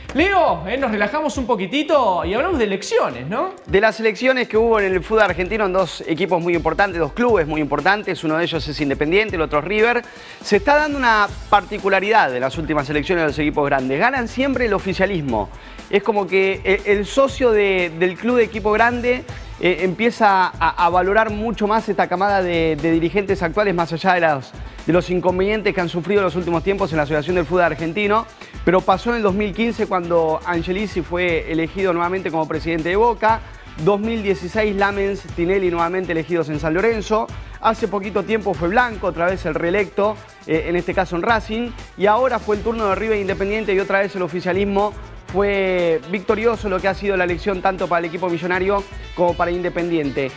Leo, nos relajamos un poquitito y hablamos de elecciones, ¿no? De las elecciones que hubo en el fútbol argentino en dos equipos muy importantes, dos clubes muy importantes, uno de ellos es Independiente, el otro es River. Se está dando una particularidad de las últimas elecciones de los equipos grandes. Ganan siempre el oficialismo. Es como que el socio del club de equipo grande empieza a valorar mucho más esta camada de dirigentes actuales, más allá de los inconvenientes que han sufrido en los últimos tiempos en la Asociación del Fútbol Argentino. Pero pasó en el 2015 cuando Angelici fue elegido nuevamente como presidente de Boca. 2016 Lamens, Tinelli nuevamente elegidos en San Lorenzo. Hace poquito tiempo fue Blanco, otra vez el reelecto, en este caso en Racing. Y ahora fue el turno de River Independiente y otra vez el oficialismo fue victorioso, lo que ha sido la elección tanto para el equipo millonario como para Independiente.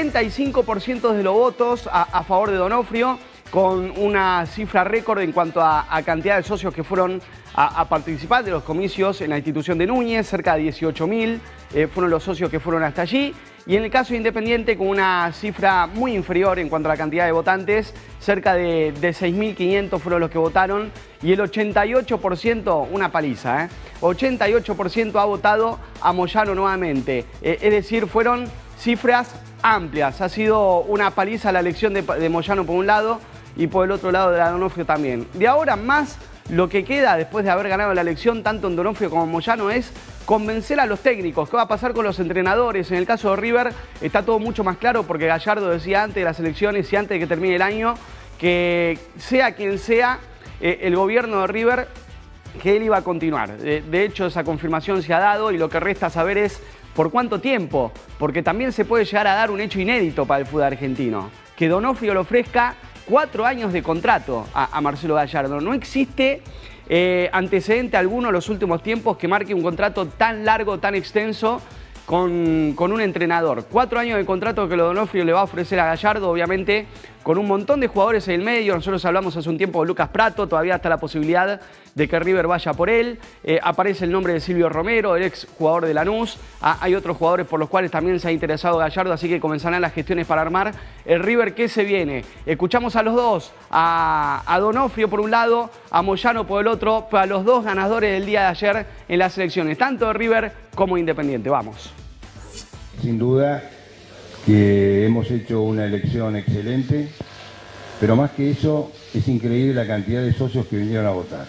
75% de los votos a favor de Donofrio, con una cifra récord en cuanto a cantidad de socios que fueron a participar de los comicios en la institución de Núñez, cerca de 18.000 fueron los socios que fueron hasta allí. Y en el caso de Independiente, con una cifra muy inferior en cuanto a la cantidad de votantes, cerca de 6.500 fueron los que votaron y el 88%, una paliza, 88% ha votado a Moyano nuevamente. Es decir, fueron cifras amplias. Ha sido una paliza la elección de Moyano por un lado y por el otro lado de la Donofrio también. De ahora más, lo que queda después de haber ganado la elección tanto en Donofrio como en Moyano es convencer a los técnicos. ¿Qué va a pasar con los entrenadores? En el caso de River está todo mucho más claro porque Gallardo decía antes de las elecciones y antes de que termine el año que sea quien sea el gobierno de River, que él iba a continuar. De hecho, esa confirmación se ha dado y lo que resta saber es por cuánto tiempo, porque también se puede llegar a dar un hecho inédito para el fútbol argentino, que Donofrio le ofrezca 4 años de contrato a Marcelo Gallardo. No existe antecedente alguno en los últimos tiempos que marque un contrato tan largo, tan extenso con un entrenador. 4 años de contrato que lo Donofrio le va a ofrecer a Gallardo, obviamente con un montón de jugadores en el medio. Nosotros hablamos hace un tiempo de Lucas Pratto, todavía está la posibilidad de que River vaya por él. Aparece el nombre de Silvio Romero, el ex jugador de Lanús. Hay otros jugadores por los cuales también se ha interesado Gallardo, así que comenzarán las gestiones para armar el River que se viene. Escuchamos a los dos, a Donofrio por un lado, a Moyano por el otro, para los dos ganadores del día de ayer en las elecciones, tanto de River como Independiente. Vamos. Sin duda que hemos hecho una elección excelente, pero más que eso es increíble la cantidad de socios que vinieron a votar.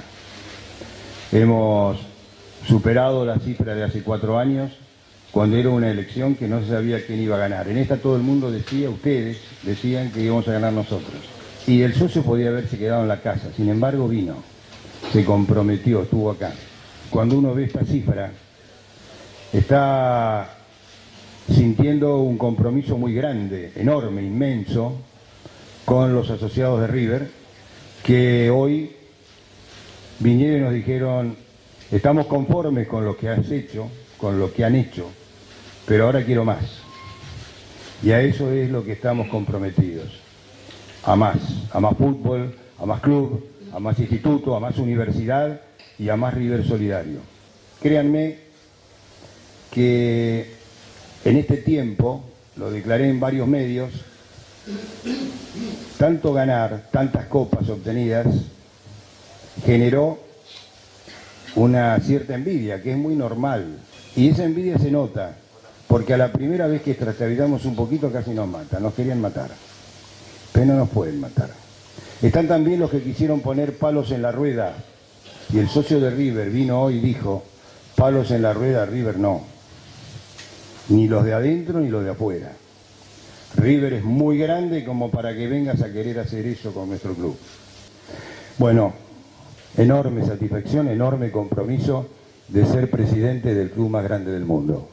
Hemos superado la cifra de hace 4 años, cuando era una elección que no se sabía quién iba a ganar. En esta todo el mundo decía, ustedes decían que íbamos a ganar nosotros. Y el socio podía haberse quedado en la casa, sin embargo vino, se comprometió, estuvo acá. Cuando uno ve esta cifra, está sintiendo un compromiso muy grande, enorme, inmenso, con los asociados de River, que hoy vinieron y nos dijeron, estamos conformes con lo que has hecho, con lo que han hecho, pero ahora quiero más. Y a eso es lo que estamos comprometidos, a más fútbol, a más club, a más instituto, a más universidad y a más River solidario. Créanme que en este tiempo, lo declaré en varios medios, tanto ganar, tantas copas obtenidas, generó una cierta envidia, que es muy normal. Y esa envidia se nota, porque a la primera vez que trastabillamos un poquito casi nos matan, nos querían matar, pero no nos pueden matar. Están también los que quisieron poner palos en la rueda, y el socio de River vino hoy y dijo, palos en la rueda, River no. Ni los de adentro ni los de afuera. River es muy grande como para que vengas a querer hacer eso con nuestro club. Bueno, enorme satisfacción, enorme compromiso de ser presidente del club más grande del mundo.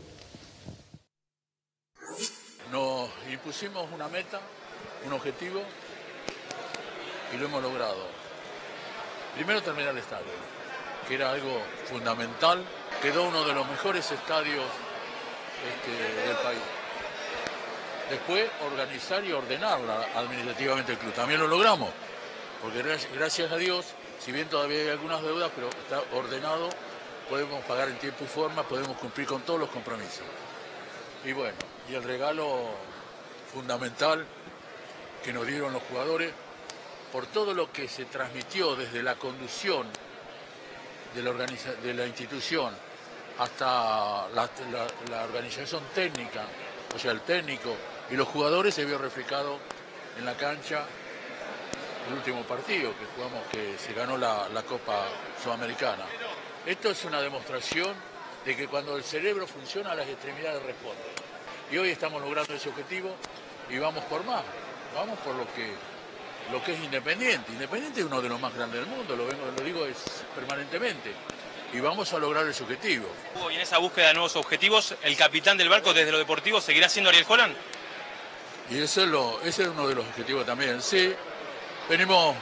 Nos impusimos una meta, un objetivo y lo hemos logrado. Primero terminar el estadio, que era algo fundamental. Quedó uno de los mejores estadios del país. Después organizar y ordenar administrativamente el club. También lo logramos, porque gracias a Dios, si bien todavía hay algunas deudas, pero está ordenado, podemos pagar en tiempo y forma, podemos cumplir con todos los compromisos. Y bueno, y el regalo fundamental que nos dieron los jugadores, por todo lo que se transmitió desde la conducción de la institución hasta la organización técnica, o sea, el técnico y los jugadores se vio reflejado en la cancha el último partido que jugamos, que se ganó la Copa Sudamericana. Esto es una demostración de que cuando el cerebro funciona, las extremidades responden. Y hoy estamos logrando ese objetivo y vamos por más, vamos por lo que es Independiente. Independiente es uno de los más grandes del mundo, lo digo permanentemente. Y vamos a lograr ese objetivo. Y en esa búsqueda de nuevos objetivos, ¿el capitán del barco desde lo deportivo seguirá siendo Ariel Holland? Y ese es uno de los objetivos también. Sí, tenemos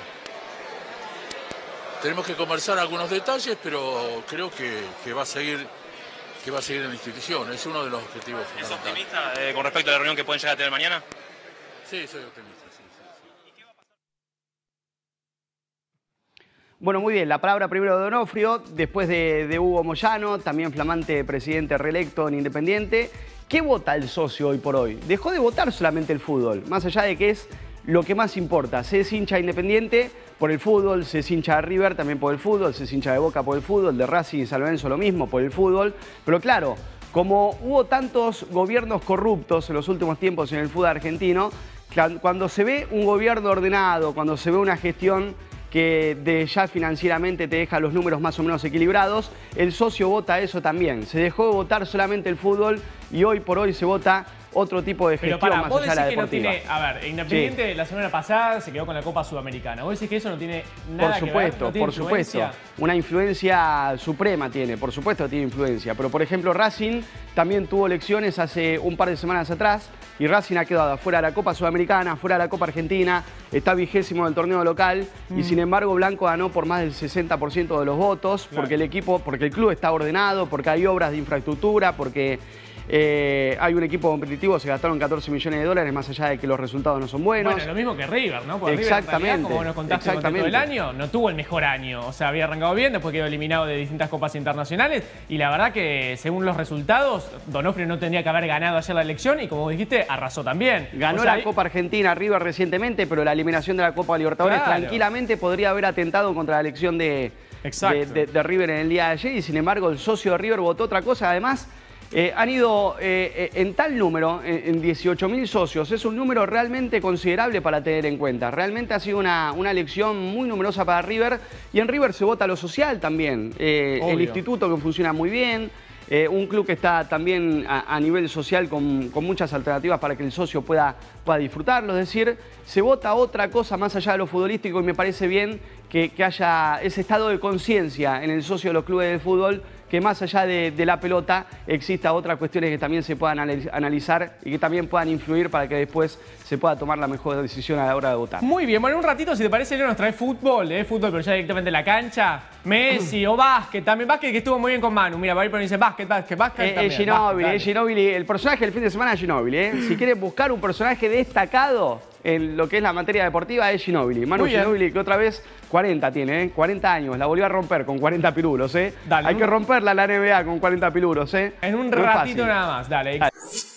que conversar algunos detalles, pero creo que va a seguir en la institución. Es uno de los objetivos ¿Es fundamentales. optimista con respecto a la reunión que pueden llegar a tener mañana? Sí, soy optimista. Sí. Bueno, muy bien, la palabra primero de Donofrio, después de Hugo Moyano, también flamante presidente reelecto en Independiente. ¿Qué vota el socio hoy por hoy? Dejó de votar solamente el fútbol, más allá de que es lo que más importa. Se es hincha Independiente por el fútbol, se es hincha de River también por el fútbol, se es hincha de Boca por el fútbol, de Racing y San Lorenzo lo mismo por el fútbol. Pero claro, como hubo tantos gobiernos corruptos en los últimos tiempos en el fútbol argentino, cuando se ve un gobierno ordenado, cuando se ve una gestión que ya financieramente te deja los números más o menos equilibrados, el socio vota eso también. Se dejó de votar solamente el fútbol y hoy por hoy se vota otro tipo de gestión más allá de la deportiva. A ver, Independiente sí. La semana pasada se quedó con la Copa Sudamericana. ¿Vos decís que eso no tiene nada que ver? ¿No tiene influencia? Una influencia suprema tiene, por supuesto tiene influencia. Pero por ejemplo Racing también tuvo elecciones hace un par de semanas atrás y Racing ha quedado fuera de la Copa Sudamericana, fuera de la Copa Argentina, está 20º del torneo local y sin embargo Blanco ganó por más del 60% de los votos, claro. porque el club está ordenado, porque hay obras de infraestructura, porque hay un equipo competitivo, se gastaron 14 millones de dólares más allá de que los resultados no son buenos. Bueno, lo mismo que River, ¿no? Porque exactamente. River, en realidad, como nos contaste con todo el año, no tuvo el mejor año. O sea, había arrancado bien, después quedó eliminado de distintas copas internacionales y la verdad que según los resultados, Donofrio no tendría que haber ganado ayer la elección y como dijiste, arrasó también. Ganó la Copa Argentina River recientemente, pero la eliminación de la Copa Libertadores tranquilamente podría haber atentado contra la elección de River en el día de ayer y sin embargo el socio de River votó otra cosa. Además, han ido en tal número, en 18.000 socios, es un número realmente considerable para tener en cuenta. Realmente ha sido una elección muy numerosa para River y en River se vota lo social también. El instituto que funciona muy bien, un club que está también a nivel social con muchas alternativas para que el socio pueda disfrutarlo. Es decir, se vota otra cosa más allá de lo futbolístico y me parece bien que haya ese estado de conciencia en el socio de los clubes de fútbol, que más allá de la pelota exista otras cuestiones que también se puedan analizar y que también puedan influir para que después se pueda tomar la mejor decisión a la hora de votar. Muy bien, bueno, en un ratito, si te parece, Leo, nos trae fútbol, pero ya directamente en la cancha. Messi o básquet, también básquet que estuvo muy bien con Manu. Mira, va a ir por ahí y dice básquet también. Ginóbili, el personaje del fin de semana es Ginóbili. Si quieren buscar un personaje destacado en lo que es la materia deportiva es Ginóbili. Manu Ginóbili, que otra vez 40 tiene, 40 años, la volvió a romper con 40 pirulos. Dale, hay que romperla la NBA con 40 pirulos. En un ratito nada más, dale.